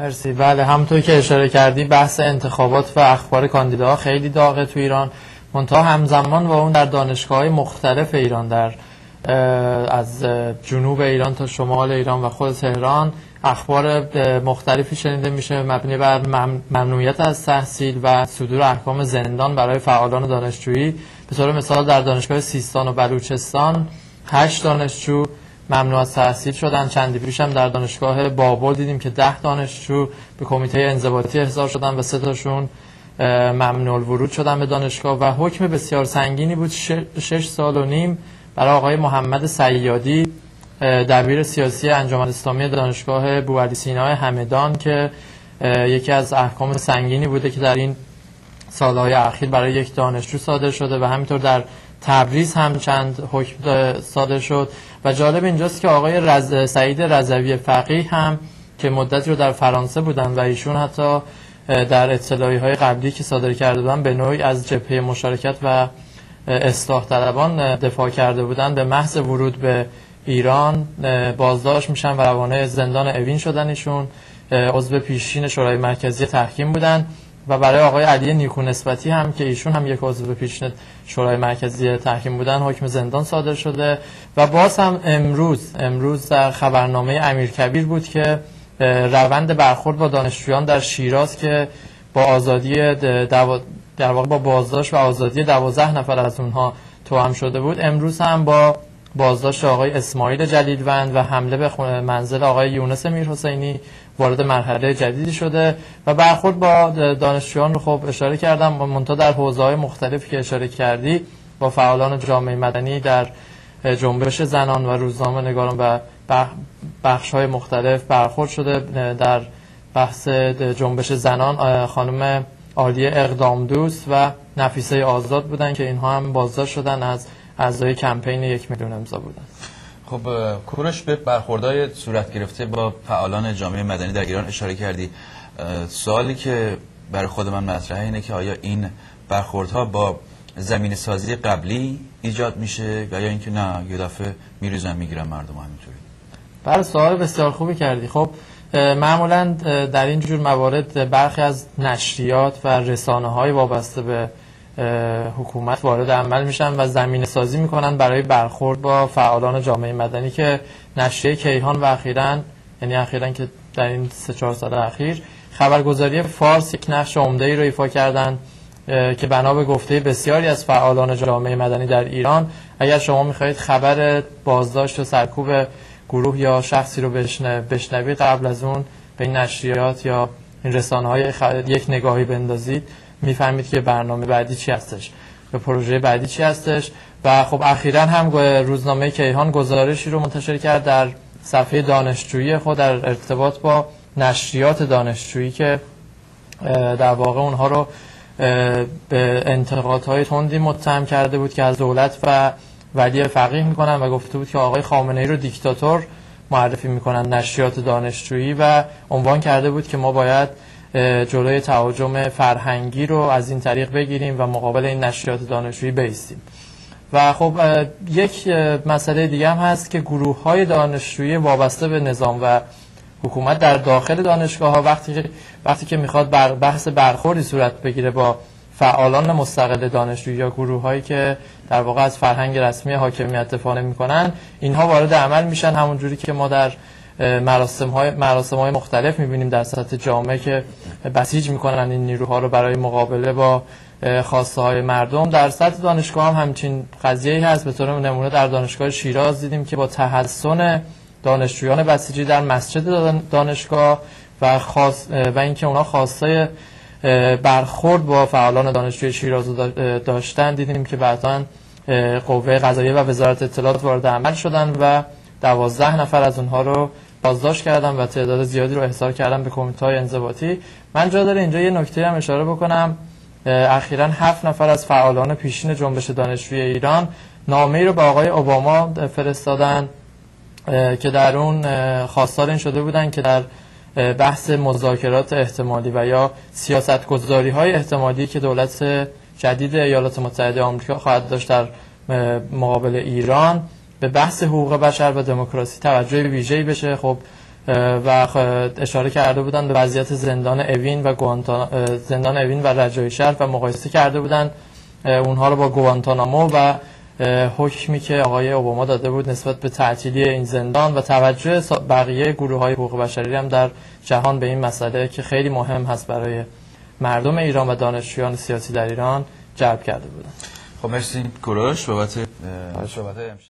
مرسی. بله، همونطور که اشاره کردی بحث انتخابات و اخبار کاندیداها خیلی داغه تو ایران، منتها همزمان با اون در دانشگاه‌های مختلف ایران، از جنوب ایران تا شمال ایران و خود تهران اخبار مختلفی شنیده میشه مبنی بر ممنوعیت از تحصیل و صدور احکام زندان برای فعالان دانشجویی. به طور مثال در دانشگاه سیستان و بلوچستان 8 دانشجو ممنوع از تحصیل شدن. چندی پیش هم در دانشگاه بابل دیدیم که 10 دانشجو به کمیته انضباطی احضار شدن و 3 تاشون ممنوع الورود شدن به دانشگاه و حکم بسیار سنگینی بود، 6 سال و نیم برای آقای محمد صیادی دبیر سیاسی انجمن اسلامی دانشگاه بوعلی سینای همدان که یکی از احکام سنگینی بوده که در این سالهای اخیر برای یک دانشجو صادر شده و همینطور در تبریز هم چند حکم صادر شد. و جالب اینجاست که آقای سعید رضوی فقیه هم که مدتی رو در فرانسه بودن و ایشون حتی در اطلاعیه‌های قبلی که صادر کرده بودن به نوعی از جبهه مشارکت و اصلاح طلبان دفاع کرده بودن، به محض ورود به ایران بازداشت میشن و روانه زندان اوین شدن. ایشون عضو پیشین شورای مرکزی تحکیم بودن و برای آقای علی نیکونسبتی هم که ایشون هم یک عضو پیشین شورای مرکزی تحکیم بودن حکم زندان صادر شده. و باز هم امروز در خبرنامه امیرکبیر بود که روند برخورد با دانشجویان در شیراز که با آزادی در واقع با بازداشت و آزادی 12 نفر از اونها توأم شده بود، امروز هم با بازداشت آقای اسماعیل جلیلوند و حمله به منزل آقای یونس میرحسینی وارد مرحله جدیدی شده. و برخورد با دانشجویان رو خب اشاره کردم، منتها در حوزه‌های مختلفی که اشاره کردی با فعالان جامعه مدنی در جنبش زنان و روزنامه‌نگاران و بخش‌های مختلف برخورد شده. در بحث جنبش زنان خانم عالیه اقدام دوست و نفیسه آزاد بودن که اینها هم بازداشت شدن، از اعضای کمپین 1 میلیون امضا بودن. خب کوروش، به برخوردهای صورت گرفته با فعالان جامعه مدنی در ایران اشاره کردی. سوالی که برای خود من مطرحه اینه که آیا این برخوردها با زمین سازی قبلی ایجاد میشه و یا اینکه نه یه دفعه میریزن میگیرن مردم همینطوری؟ برای سوال بسیار خوبی کردی. خب معمولا در این جور موارد برخی از نشریات و رسانه‌های وابسته به حکومت وارد عمل میشن و زمینه سازی میکنن برای برخورد با فعالان جامعه مدنی که نشریه کیهان و اخیراً که در این 3-4 سال اخیر خبرگزاری فارس یک نقش عمده‌ای رو ایفا کردن که بنا به گفته بسیاری از فعالان جامعه مدنی در ایران اگر شما میخواهید خبر بازداشت و سرکوب گروه یا شخصی رو بشنوید قبل از اون به این نشریات یا این رسانه‌های یک نگاهی بندازید، میفهمید که برنامه بعدی چی هستش و پروژه بعدی چی هستش. و خب اخیراً هم روزنامه کیهان گزارشی رو منتشر کرد در صفحه دانشجویی خود در ارتباط با نشریات دانشجویی که در واقع اونها رو به انتقادهای تندی متهم کرده بود که از دولت و ولی فقیه میکنن و گفته بود که آقای خامنه‌ای رو دیکتاتور معرفی میکنن نشریات دانشجویی و عنوان کرده بود که ما باید جلوی تهاجم فرهنگی رو از این طریق بگیریم و مقابل این نشریات دانشجویی بایستیم. و خب یک مسئله دیگه هم هست که گروه‌های دانشجویی وابسته به نظام و حکومت در داخل دانشگاه‌ها وقتی که میخواد بحث برخوردی صورت بگیره با فعالان مستقل دانشجویی یا گروه‌هایی که در واقع از فرهنگ رسمی حاکمیت دفاع نمی‌کنن، اینها وارد عمل میشن، همونجوری که ما در مراسم‌های مختلف می‌بینیم در سطح جامعه که بسیج می‌کنن این نیروها رو برای مقابله با خواسته‌های مردم. در سطح دانشگاه هم همچین قضیه‌ای هست. به طور نمونه در دانشگاه شیراز دیدیم که با تحصن دانشجویان بسیجی در مسجد دانشگاه و اینکه اونا خواسته برخورد با فعالان دانشجوی شیراز داشتن، دیدیم که بعداً قوه قضاییه و وزارت اطلاعات وارد عمل شدن و 12 نفر از اونها رو بازداشت کردن و تعداد زیادی رو احضار کردن به کمیته‌های انضباطی. من جا داره اینجا یه نکته هم اشاره بکنم. اخیراً 7 نفر از فعالان پیشین جنبش دانشجوی ایران نامه‌ای رو به آقای اوباما فرستادن که در اون خواستار این شده بودن که در بحث مذاکرات احتمالی و یا سیاست‌گذاری‌های احتمالی که دولت جدید ایالات متحده آمریکا خواهد داشت در مقابل ایران به بحث حقوق بشر و دموکراسی توجه ویژه‌ای بشه. خب و اشاره کرده بودن به وضعیت زندان اوین و رجایی شهر و مقایسه کرده بودن اونها رو با گوانتانامو و حکمی که آقای اوباما داده بود نسبت به تعطیلی این زندان و توجه بقیه گروه‌های حقوق بشری هم در جهان به این مسئله که خیلی مهم هست برای مردم ایران و دانشجویان سیاسی در ایران جلب کرده بودن. خب مرسی کوروش بابت